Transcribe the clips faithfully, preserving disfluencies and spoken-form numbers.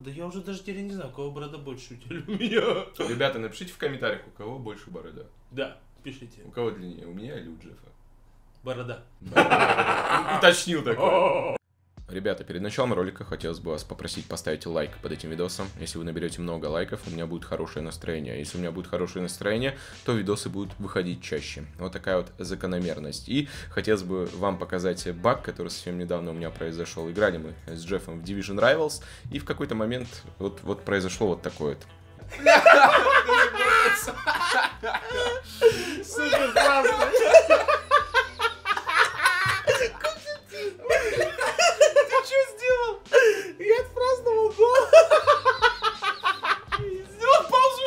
Да я уже даже теперь не знаю, у кого борода больше, у тебя или у меня. Ребята, напишите в комментариях, у кого больше борода. Да, пишите. У кого длиннее, у меня или у Джеффа? Борода. Уточнил такой. Ребята, перед началом ролика хотелось бы вас попросить поставить лайк под этим видосом. Если вы наберете много лайков, у меня будет хорошее настроение. Если у меня будет хорошее настроение, то видосы будут выходить чаще. Вот такая вот закономерность. И хотелось бы вам показать баг, который совсем недавно у меня произошел. Играли мы с Джеффом в Division Rivals, и в какой-то момент вот, вот произошло вот такое вот. Супер классно! Я отпраздновал гол. Сделал паузу,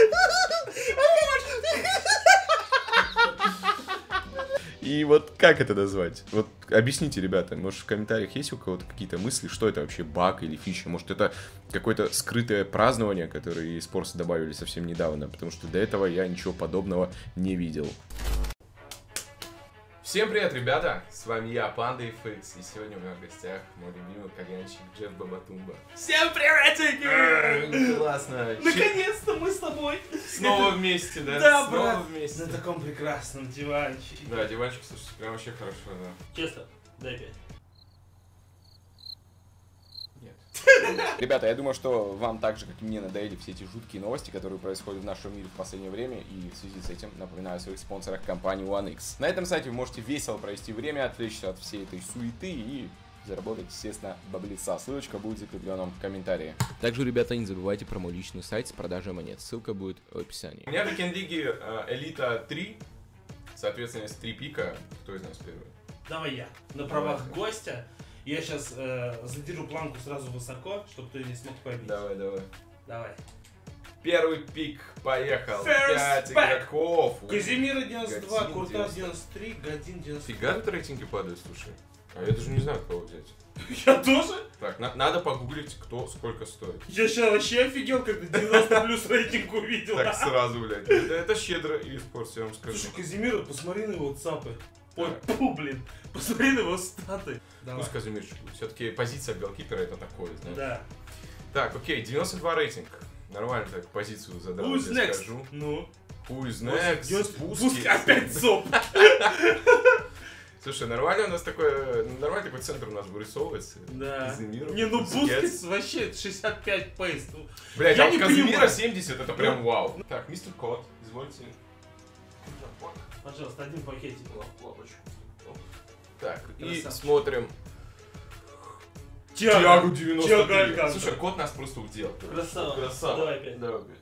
И вот как это назвать? Вот объясните, ребята, может в комментариях есть у кого-то какие-то мысли, что это вообще баг или фича? Может это какое-то скрытое празднование, которое eSports добавили совсем недавно, потому что до этого я ничего подобного не видел. Всем привет, ребята! С вами я, PandaFX, и сегодня у меня в гостях мой любимый кальянщик Джефф Бабатумба. Всем приветики! Классно! Наконец-то мы с тобой Снова вместе, да? Да, Снова брат! вместе. На таком прекрасном диванчике. Да, диванчик, слушайте, прям вообще хорошо, да. Честно, дай пять. Ребята, я думаю, что вам так же, как и мне, надоели все эти жуткие новости, которые происходят в нашем мире в последнее время, и в связи с этим напоминаю о своих спонсорах компании One X. На этом сайте вы можете весело провести время, отвлечься от всей этой суеты и заработать, естественно, баблица. Ссылочка будет закреплена в комментарии. Также, ребята, не забывайте про мой личный сайт с продажей монет. Ссылка будет в описании. У меня в Weekend League Элита три, соответственно, есть три пика. Кто из нас первый? Давай я. На правах давай. Гостя. Я сейчас э, задержу планку сразу высоко, чтобы ты не смог побить. Давай, давай. Давай. Первый пик, поехал. First пять back. игроков. Казимира девяносто два, Куртас девяносто три, Годин девяносто три. Фига тут рейтинги падают, слушай. А я даже не знаю, кого взять. Я тоже? Так, на надо погуглить, кто сколько стоит. Я сейчас вообще офигел, когда девяносто плюс рейтинг увидел. Так сразу, блядь. Это, это щедро eSports, я вам скажу. Слушай, Казимира, посмотри на его цапы. Ой, пу, блин. Посмотри на его статы. Пусть Казимирчик будет. Все-таки позиция голкипера это такое, знаешь. Да. Так, окей, девяносто два рейтинг. Нормально так позицию задал, Who's я next? скажу. Ну? Who is next? Пусть опять зоб. Слушай, нормально у нас такой, нормальный такой центр у нас вырисовывается. Да. Казимиру, не, ну Бускетс вообще шестьдесят пять пейс. Блять, а не Казимира понимаю. семьдесят, это прям вау. Так, мистер Кот, извольте. Пожалуйста, один пакетик. Лапочку. Так, красавчик. И смотрим. Тиагу, Тиагу девяносто три. Тиагу Слушай, Кот нас просто удел. Красава. Красава. Давай опять. Давай опять.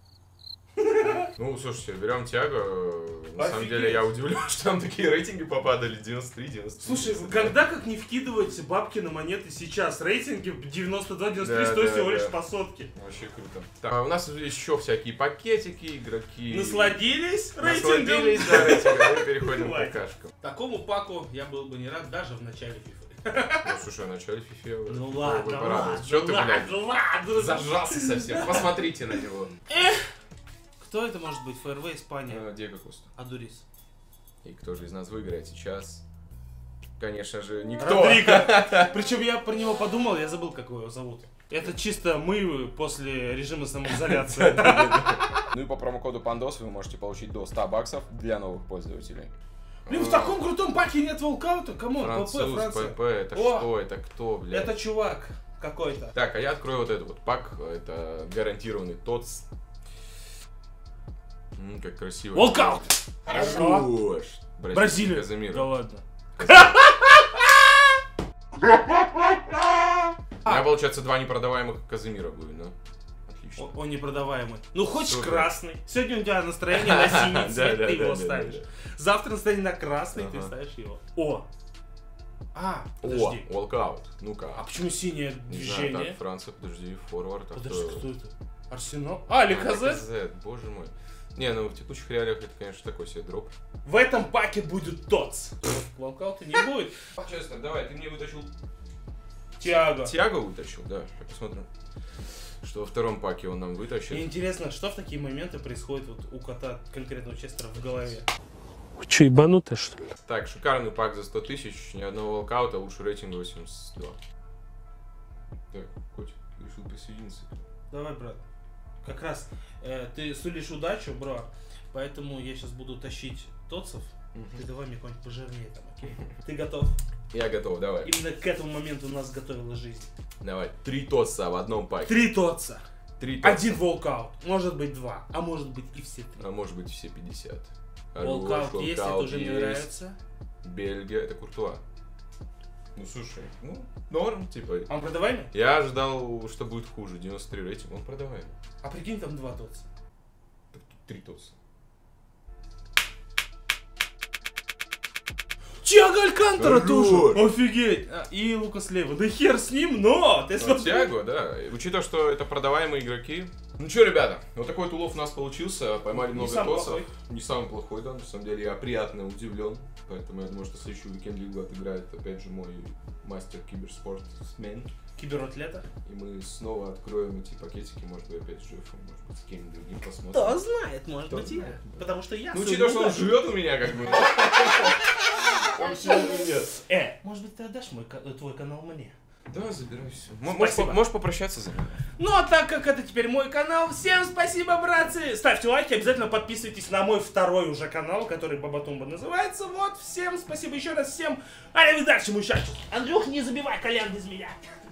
Ну, слушайте, берем Тиаго. На Офигеть. самом деле я удивлен, что там такие рейтинги попадали. девяносто три, девяносто три. Слушай, когда как не вкидывать бабки на монеты сейчас? Рейтинги девяносто два, девяносто три Да, стоят да, всего да. лишь по сотке. Вообще круто. Так, а у нас еще всякие пакетики, игроки. Насладились рейтингом? Насладились, да, рейтингом. Мы переходим к Давай. какашкам. Такому паку я был бы не рад даже в начале фифы. Ну, слушай, в начале фифи. Ну ладно, ладно, Что ты, блядь, ладно, ладно. зажрался совсем. Посмотрите на него. Кто это может быть? ФРВ Испания. Э, Диего Коста. Адурис. И кто же из нас выиграет сейчас? Конечно же, никто. Родриго. Причем я про него подумал, я забыл, как его зовут. Это чисто мы после режима самоизоляции. Ну и по промокоду Пандос вы можете получить до ста баксов для новых пользователей. Блин, в таком крутом паке нет волкаута? Камон, ПП, Француз, Франция. ПП, это О! что? Это кто, блядь? Это чувак какой-то. Так, а я открою вот этот вот пак. Это гарантированный ТОЦ. М, как красиво. Волкаут! Хорошо. Хорош. Бразилия. Казимира. Да ладно. У меня, получается, два непродаваемых Казимира будет, да? Отлично. Он, он непродаваемый. Ну, хочешь Супер. красный. Сегодня у тебя настроение на синий Да, цвет, да, ты да, его да, ставишь. да, Завтра настроение на красный, ты Ага. ставишь его. О! А, О, подожди. волкаут. Ну-ка. А почему синее Не движение? знаю, так, Франция, подожди, форвард. а Подожди, кто? кто это? Арсенал? А, Леказет? Леказет, боже мой. Не, ну в текущих реалиях это, конечно, такой себе дроп. В этом паке будет ТОЦ. Волкаута не будет. Честно, давай, ты мне вытащил... Тиаго. Тиаго вытащил, да. Сейчас посмотрим, что во втором паке он нам вытащит. Мне интересно, что в такие моменты происходит вот у кота конкретного Честера в голове? Вы что, ебанутые, что ли? Так, шикарный пак за сто тысяч, ни одного волкаута, лучший рейтинг восемьдесят два. Так, котик, ты решил посередине сыграть. Давай, брат. Как раз э, ты сулишь удачу, бро, поэтому я сейчас буду тащить тотцев. Ты давай мне какой-нибудь пожирнее там, окей? Ты готов? Я готов, давай. Именно к этому моменту нас готовила жизнь. Давай. Три тотса в одном паке. Три тотца. Три тотса. Один волкаут. Может быть два, а может быть и все три. А может быть все пятьдесят. Волкаут есть, это уже мне нравится. Бельгия, это Куртуа. Ну слушай, ну норм, типа. А он продаваемый? Я ожидал, что будет хуже. девяносто три рейтинг, он продаваемый. А прикинь, там два тотца. Так тут три тотса. Тиаго Алькантара Хорош. тоже! Офигеть! А, и Лукас Лейва. Да хер с ним, но! Ты Ну, смотри. Тиаго, да. Учитывая, что это продаваемые игроки. Ну что, ребята, вот такой вот улов у нас получился. Поймали Не много самый тотсов. плохой. Не самый плохой, да. На самом деле я приятно удивлен. Поэтому я думаю, что следующую уикенд-лигу отыграет опять же мой мастер киберспортсмен. Кибератлета. И мы снова откроем эти пакетики, может быть, опять с Джеффом, может быть, с кем-нибудь другим посмотрим. Кто знает, может Кто быть и я. знает. Потому что я... Ну, свою учитывая, что он удачу- живет у меня, как бы. Почему бы нет? Э, может быть, ты отдашь мой, ка- твой канал мне? Да, забирай все. Спасибо. Можешь попрощаться за меня. Ну, а так как это теперь мой канал, всем спасибо, братцы! Ставьте лайки, обязательно подписывайтесь на мой второй уже канал, который Бабатумба называется. Вот, всем спасибо еще раз, всем аривидерчи, мучачу. Андрюх, не забивай колян без меня.